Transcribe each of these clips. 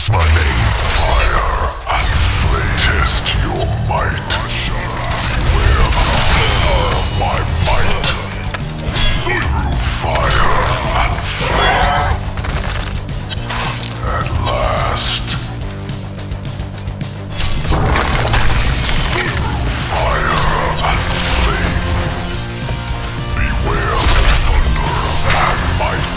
What's my name? Fire and flame. Test your might. Beware the power of my might. Through fire and flame. At last. Through fire and flame. Beware the thunder of my might.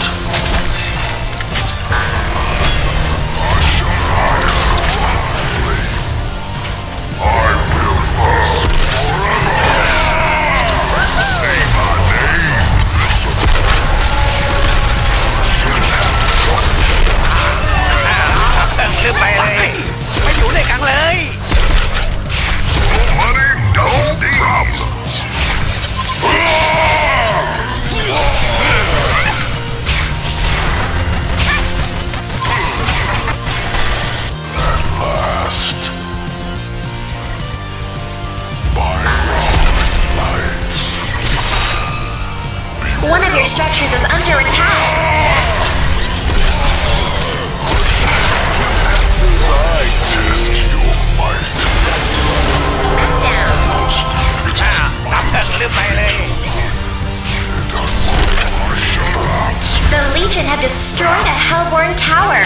One of your structures is under attack. Test your might. Down. The Legion have destroyed a Hellborn tower.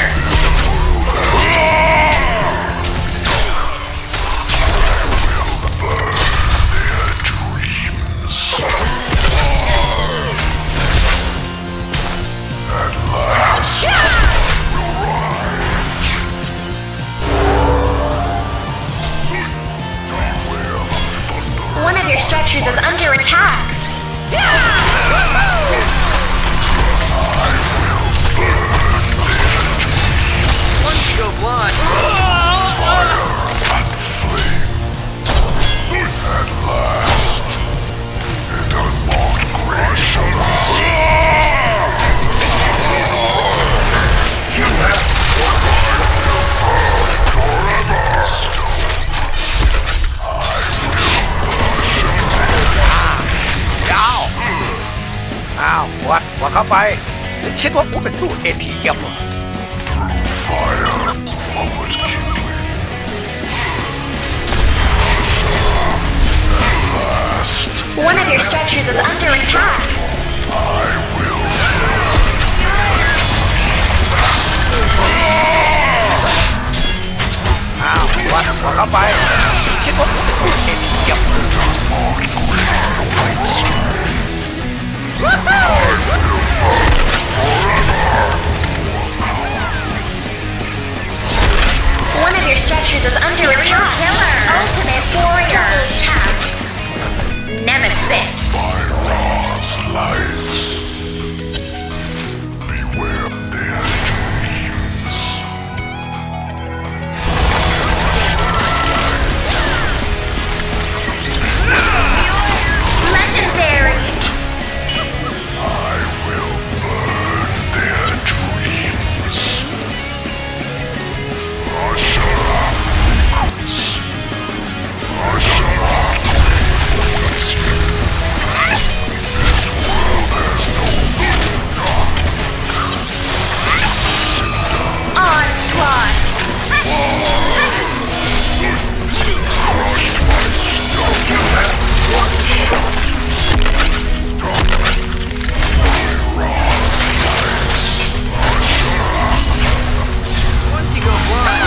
One of your structures is under attack. Once you go blind. Fire and flame. At last. And unmarked creations. อ้าววัดเข้าไปคิดว่ากูเป็นตู้ ATM เหรอ Through fire, upward kindling. At last, One of your structures is under attack. I will. อ้าววัดเข้าไปคิดว่ากูเป็นตู้ ATM เหรอ One of your structures is under attack. Killer. Ultimate warrior. Double tap. Nemesis. By Ra's light. Beware their dreams. Legendary. I will burn their dreams. Once you go blind.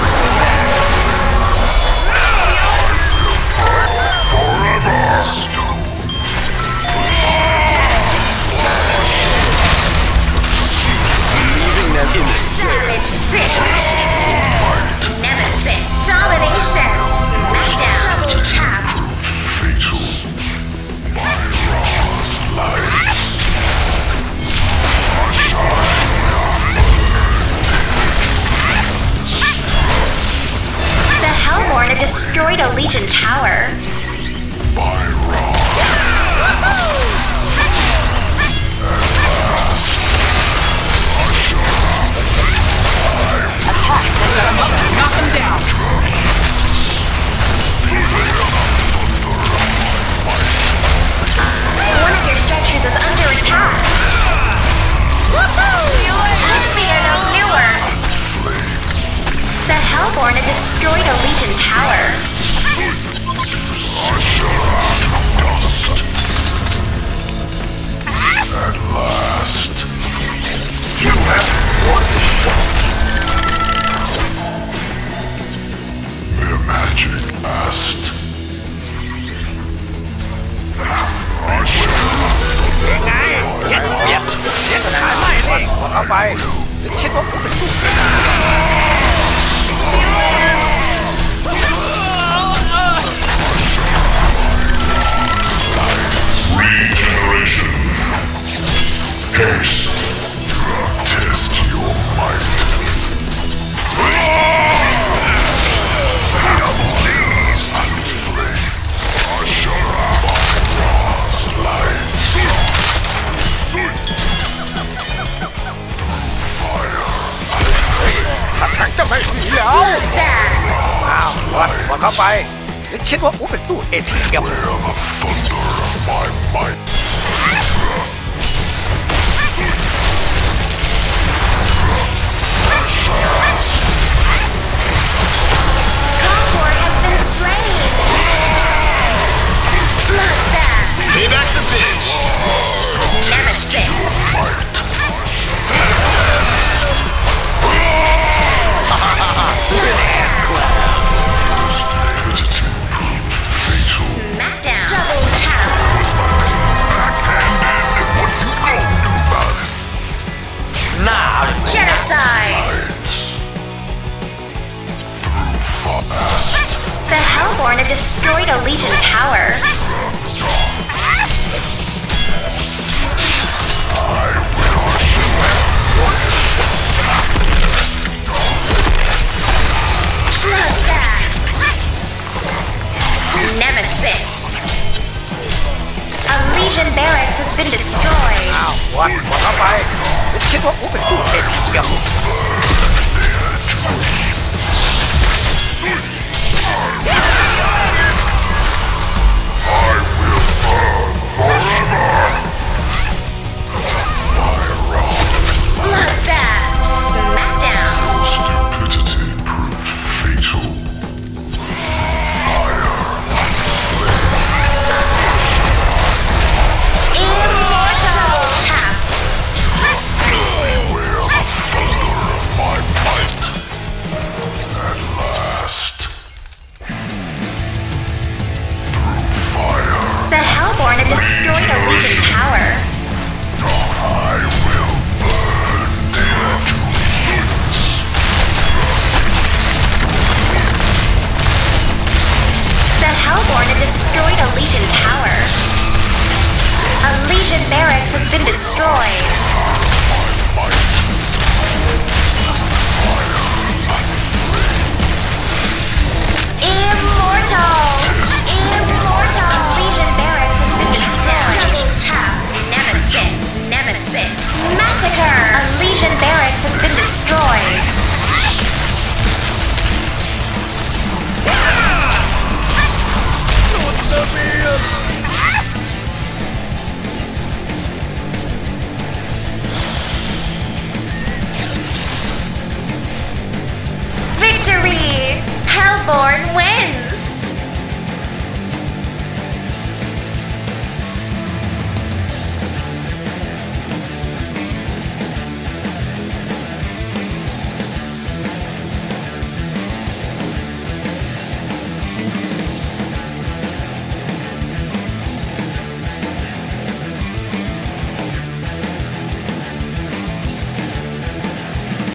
Leaving them in the Savage Six. Nemesis. Domination. Smackdown. Double tap. Fatal by Ra's light. The Hellborn have destroyed a Legion tower. By Ra. knock them down. One of your structures is under attack. Champion of Newerth. Hellborn had destroyed a Legion tower. Dust. At last. You have won. Their magic last. ยังไงเย็ดสถานไม่เองบอกเข้าไปหรือคิดว่าผมเป็นลูกเลยนะ Regeneration. Haste. Test your might. Blaze and flame. Amun-Ra's light. Fire. ถ้าทางจะไม่หนีแล้วอ้าววัดเข้าไปหรือคิดว่าผมเป็นตู้ ATM Wear the thunder of my might. Caldavar has been slain. Bloodbath. Payback's a bitch. Nemesis. Might. Ass clap. Stupidity proved fatal. Smackdown. Double tap. What's my name? Backhanded. And what you gonna do about it? หน้า Genocide. Light. Through fast. The Hellborn had destroyed a Legion tower. Bloodbath. Nemesis. A Legion barracks has been destroyed. อ้าววัดเข้าไปหรือคิดว่าผมเป็นตู้ ATM I will burn forever. Bloodbath. Smackdown. Stupidity proved fatal. Fire. Immortal. Double tap. Wear the thunder of my might. At last. Through fire. The Hellborn had destroyed a Legion tower. I will burn their dreams. The Hellborn had destroyed a Legion tower. A Legion barracks has been destroyed.